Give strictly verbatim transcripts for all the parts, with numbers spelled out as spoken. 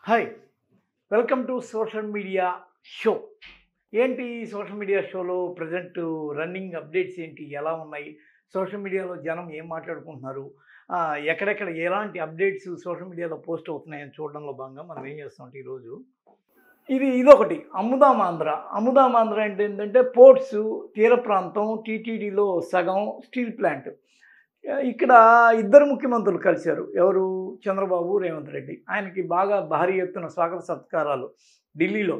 Hi! Welcome to social media show. ఏంటి social media షోలో present running updates ఏంటి? ఎలా ఉన్నాయి? సోషల్ మీడియాలో జనం ఏం మాట్లాడుకుంటున్నారు? ఆహ్, ఎక్కడెక్కడ ఎలాంటి అప్డేట్స్ సోషల్ మీడియాలో పోస్ట్ అవుతున్నాయని చూడడంలో భాగంగా మనం ఏం చేస్తామంటే ఈరోజు ఇది ఇదొకటి అమ్ముదాం ఆంధ్ర. అమ్ముదాం ఆంధ్ర అంటే ఏంటంటే పోర్ట్సు, తీర ప్రాంతం, టీటీడీలో సగం స్టీల్ ప్లాంట్. ఆహ్, ఇక్కడ ఇద్దరు ముఖ్యమంత్రులు కలిశారు. ఎవరు? చంద్రబాబు, రేవంత్ రెడ్డి. ఆయనకి బాగా భారీ ఎత్తున స్వాగత సత్కారాలు ఢిల్లీలో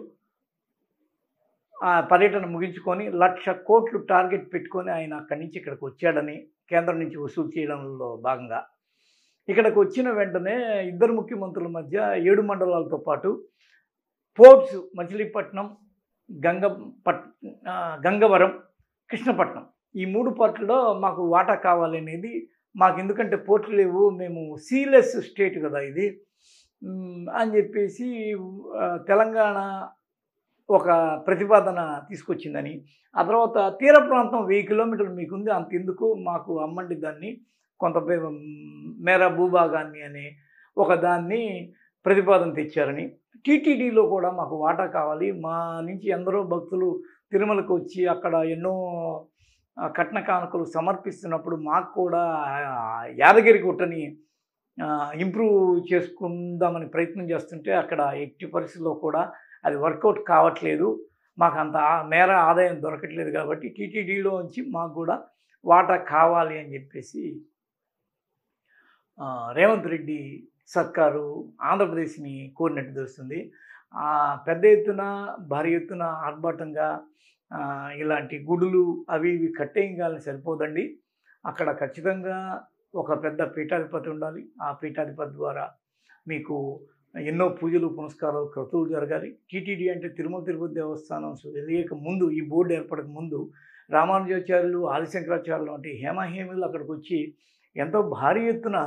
ఆ పర్యటన ముగించుకొని లక్ష కోట్లు టార్గెట్ పెట్టుకొని ఆయన అక్కడి నుంచి ఇక్కడికి వచ్చాడని కేంద్రం నుంచి వసూలు చేయడంలో భాగంగా. ఇక్కడికి వచ్చిన వెంటనే ఇద్దరు ముఖ్యమంత్రుల మధ్య ఏడు మండలాలతో పాటు పోర్ట్స్ మచిలీపట్నం, గంగ పట్ ఆహ్, గంగవరం, కృష్ణపట్నం ఈ మూడు పోర్టుల్లో మాకు వాటా కావాలనేది మాకెందుకంటే పోర్టులు లేవు. మేము సీలెస్ స్టేట్ కదా ఇది. హ్మ్. అని చెప్పేసి ఆహ్, తెలంగాణ ఒక ప్రతిపాదన తీసుకొచ్చిందని. ఆ తర్వాత తీర ప్రాంతం వెయ్యి కిలోమీటర్లు మీకుంది అంతెందుకు మాకు అమ్మండి దాన్ని కొంత బే మేరా భూభాగాన్ని అని ఒక దాన్ని ప్రతిపాదన తెచ్చారని. టీటీడీలో కూడా మాకు వాటా కావాలి. మా నుంచి ఎందరో భక్తులు తిరుమలకు వచ్చి అక్కడ ఎన్నో ఆహ్, కట్న కానుకలు సమర్పిస్తున్నప్పుడు మాకు కూడా ఆహ్, యాదగిరిగుట్టని ఆహ్, ఇంప్రూవ్ చేసుకుందామని ప్రయత్నం చేస్తుంటే అక్కడ ఎట్టి పరిస్థితుల్లో కూడా అది వర్కౌట్ కావట్లేదు. మాకంత ఆ మేర ఆదాయం దొరకట్లేదు కాబట్టి టీటీడీలోంచి మాకు కూడా వాటా కావాలి అని చెప్పేసి ఆహ్, రేవంత్ రెడ్డి సర్కారు ఆంధ్రప్రదేశ్‌ని కోరినట్టు తెలుస్తుంది. ఆహ్, పెద్ద ఎత్తున, భారీ ఎత్తున ఆర్భాటంగా ఆహ్, ఇలాంటి గుడులు అవి ఇవి కట్టేయగానే సరిపోదండి. అక్కడ ఖచ్చితంగా ఒక పెద్ద పీఠాధిపతి ఉండాలి. ఆ పీఠాధిపతి ద్వారా మీకు ఎన్నో పూజలు, పునస్కారాలు, క్రతువులు జరగాలి. టీటీడీ అంటే తిరుమల తిరుపతి దేవస్థానం తెలియక ముందు ఈ బోర్డు ఏర్పడక ముందు రామానుజాచార్యులు, ఆదిశంకరాచార్యులు వంటి హేమాహేమీలు అక్కడికొచ్చి ఎంతో భారీ ఎత్తున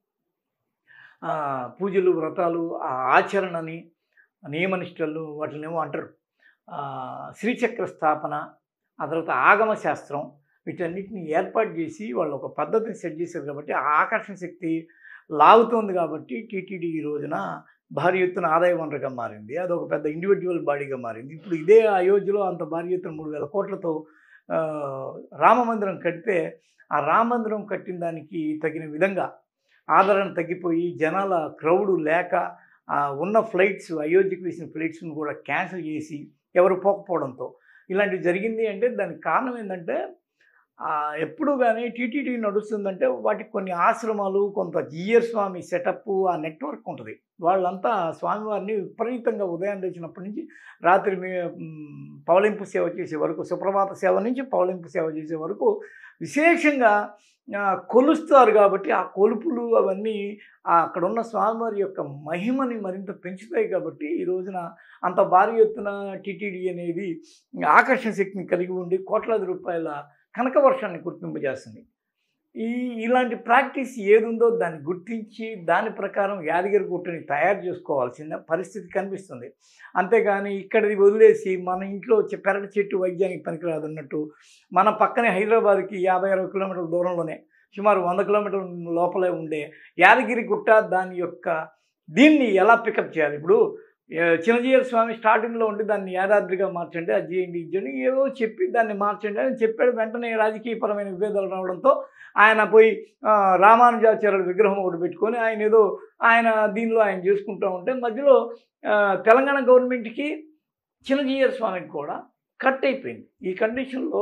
ఆహ్, పూజలు, వ్రతాలు, ఆ ఆచరణని, నియమనిష్టలు వాటినేమో అంటారు. ఆహ్, శ్రీచక్ర స్థాపన, ఆ తర్వాత ఆగమ శాస్త్రం వీటన్నిటిని ఏర్పాటు చేసి వాళ్ళు ఒక పద్ధతిని సెట్ చేశారు కాబట్టి ఆ ఆకర్షణ శక్తి లాగుతోంది కాబట్టి టీటీడీ ఈ రోజున భారీ ఎత్తున ఆదాయ వనరుగా మారింది. అదొక పెద్ద ఇండివిడ్యువల్ బాడీగా మారింది. ఇప్పుడు ఇదే అయోధ్యలో అంత భారీ ఎత్తున మూడు వేల కోట్లతో ఆహ్, రామమందిరం కడితే ఆ రామమందిరం కట్టిన దానికి తగిన విధంగా ఆదరణ తగ్గిపోయి జనాల క్రౌడ్ లేక ఆహ్, ఉన్న ఫ్లైట్స్ అయోధ్యకి వేసిన ఫ్లైట్స్‌ని కూడా క్యాన్సిల్ చేసి ఎవరు పోకపోవడంతో ఇలాంటివి జరిగింది అంటే దానికి కారణం ఏందంటే ఆహ్, ఎప్పుడు గాని టీటీడీ నడుస్తుందంటే వాటికి కొన్ని ఆశ్రమాలు, కొంత జీయర్ స్వామి సెటప్పు, ఆ నెట్వర్క్ ఉంటది. వాళ్ళంతా స్వామివారిని విపరీతంగా ఉదయం లేచినప్పటి నుంచి రాత్రి మే హ్మ్, పవళింపు సేవ చేసే వరకు, సుప్రభాత సేవ నుంచి పవళింపు సేవ చేసే వరకు విశేషంగా ఆహ్, కొలుస్తారు కాబట్టి ఆ కొలుపులు అవన్నీ ఆహ్, అక్కడున్న స్వామివారి యొక్క మహిమని మరింత పెంచుతాయి కాబట్టి ఈ రోజున అంత భారీ ఎత్తున టీటీడీ అనేది ఆకర్షణ శక్తిని కలిగి ఉండి కోట్లాది రూపాయల కనక వర్షాన్ని కురిపింపజేస్తుంది. ఈ ఇలాంటి ప్రాక్టీస్ ఏదుందో దాన్ని గుర్తించి దాని ప్రకారం యాదగిరిగుట్టని తయారు చేసుకోవాల్సిన పరిస్థితి కనిపిస్తుంది. అంతేగాని ఇక్కడిది వదిలేసి మన ఇంట్లో వచ్చే పెరటి చెట్టు వైద్యానికి పనికిరాదన్నట్టు మన పక్కనే హైదరాబాద్‌కి యాభై, అరవై కిలోమీటర్ల దూరంలోనే సుమారు వంద కిలోమీటర్ల లోపలే ఉండే యాదగిరిగుట్ట దాని యొక్క దీన్ని ఎలా పికప్ చేయాలి? ఇప్పుడు ఆహ్, చిన్నజీయర్ స్వామి స్టార్టింగ్‌లో ఉండి దాన్ని యాదాద్రిగా మార్చండి, అది చేయండి, ఇది చేయండి ఏవో చెప్పి దాన్ని మార్చండి అని చెప్పాడు. వెంటనే రాజకీయపరమైన విభేదాలు రావడంతో ఆయన పోయి ఆహ్, రామానుజాచార్యుల విగ్రహం ఒకటి పెట్టుకొని ఆయన ఏదో ఆయన దీనిలో ఆయన చేసుకుంటూ ఉంటే మధ్యలో ఆహ్, తెలంగాణ గవర్నమెంట్‌కి చిన్నజీయర్ స్వామికి కూడా కట్ అయిపోయింది. ఈ కండిషన్‌లో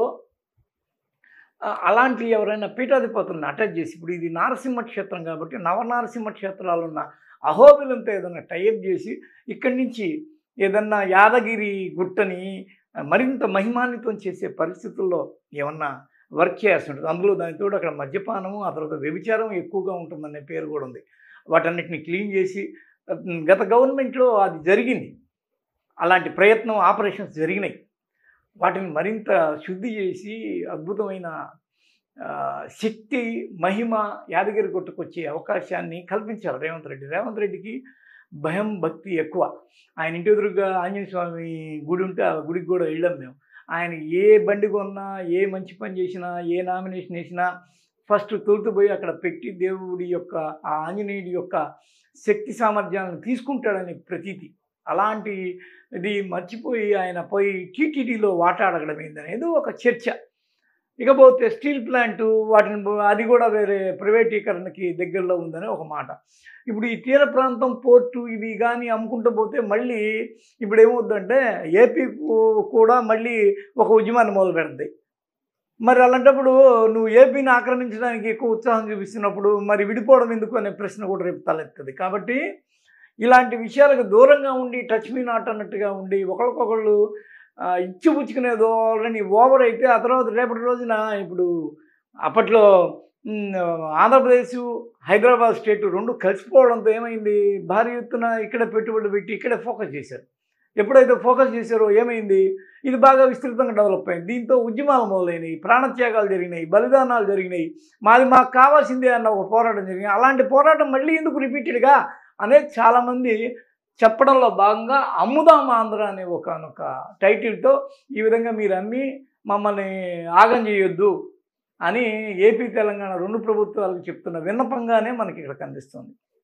ఆహ్, అలాంటి ఎవరైనా పీఠాధిపతులను అటాచ్ చేసి ఇప్పుడు ఇది నారసింహ క్షేత్రం కాబట్టి నవనారసింహ క్షేత్రాలున్న అహోబిలంతో ఏదన్నా టైఅప్ చేసి ఇక్కడి నుంచి ఏదన్నా యాదగిరి గుట్టని మరింత మహిమాన్వితం చేసే పరిస్థితుల్లో ఏమన్నా వర్క్ చేయాల్సి ఉంటుంది. అందులో దానికి తోడు అక్కడ మద్యపానము, ఆ తర్వాత వ్యభిచారం ఎక్కువగా ఉంటుందనే పేరు కూడా ఉంది. వాటన్నిటిని క్లీన్ చేసి హ్మ్, గత గవర్నమెంట్‌లో అది జరిగింది. అలాంటి ప్రయత్నం ఆపరేషన్స్ జరిగినాయి. వాటిని మరింత శుద్ధి చేసి అద్భుతమైన ఆహ్, శక్తి, మహిమ యాదగిరిగుట్టకొచ్చే అవకాశాన్ని కల్పించారు రేవంత్ రెడ్డి. రేవంత్ రెడ్డికి భయం, భక్తి ఎక్కువ. ఆయన ఇంటి ఎదురుగా ఆంజనేయ స్వామి గుడి ఉంటే ఆ గుడికి కూడా వెళ్ళాం మేము. ఆయన ఏ బండి కొన్నా, ఏ మంచి పని చేసినా, ఏ నామినేషన్ ఏసినా ఫస్ట్ తోలుతుపోయి అక్కడ పెట్టి దేవుడి యొక్క ఆ ఆంజనేయుడి యొక్క శక్తి సామర్థ్యాలను తీసుకుంటాడని ప్రతీతి. అలాంటి ఇది మర్చిపోయి ఆయన పోయి టీటీడీలో వాటా అడగడం ఏందనేది ఒక చర్చ. ఇకపోతే స్టీల్ ప్లాంటు వాటిని అది కూడా వేరే ప్రైవేటీకరణకి దగ్గరలో ఉందని ఒక మాట. ఇప్పుడు ఈ తీర ప్రాంతం పోర్టు ఇవి కానీ అమ్ముకుంటూ పోతే మళ్ళీ ఇప్పుడు ఏమవుద్దంటే ఏపీ కూడా మళ్ళీ ఒక ఉద్యమాన్ని మొదలు పెడుతుంది. మరి అలాంటప్పుడు నువ్వు ఏపీని ఆక్రమించడానికి ఎక్కువ ఉత్సాహం చూపిస్తున్నప్పుడు మరి విడిపోవడం ఎందుకు అనే ప్రశ్న కూడా రేపు తలెత్తది. కాబట్టి ఇలాంటి విషయాలకు దూరంగా ఉండి టచ్ మీ నాట్ అన్నట్టుగా ఉండి ఒకరికొకళ్ళు ఇచ్చిపుచ్చుకునే ధోరణి ఓవర్ అయితే ఆ తర్వాత రేపటి రోజున ఇప్పుడు అప్పట్లో ఆంధ్రప్రదేశ్ హైదరాబాద్ స్టేట్ రెండు కలిసిపోవడంతో ఏమైంది, భారీ ఎత్తున ఇక్కడే పెట్టుబడి పెట్టి ఇక్కడే ఫోకస్ చేశారు. ఎప్పుడైతే ఫోకస్ చేశారో ఏమైంది, ఇది బాగా విస్తృతంగా డెవలప్ అయింది. దీంతో ఉద్యమాలు మొదలైనవి, ప్రాణత్యాగాలు జరిగినాయి, బలిదానాలు జరిగినాయి, మాది మాకు కావాల్సిందే అన్న ఒక పోరాటం జరిగింది. అలాంటి పోరాటం మళ్ళీ ఎందుకు రిపీటెడ్గా అనేది చాలామంది చెప్పడంలో భాగంగా అమ్ముదాం ఆంధ్ర అనే ఒకనొక టైటిల్తో ఈ విధంగా మీరు అమ్మి మమ్మల్ని ఆగం చేయొద్దు అని ఏపీ తెలంగాణ రెండు ప్రభుత్వాలకు చెప్తున్న విన్నపంగానే మనకి ఇక్కడ కనిపిస్తుంది.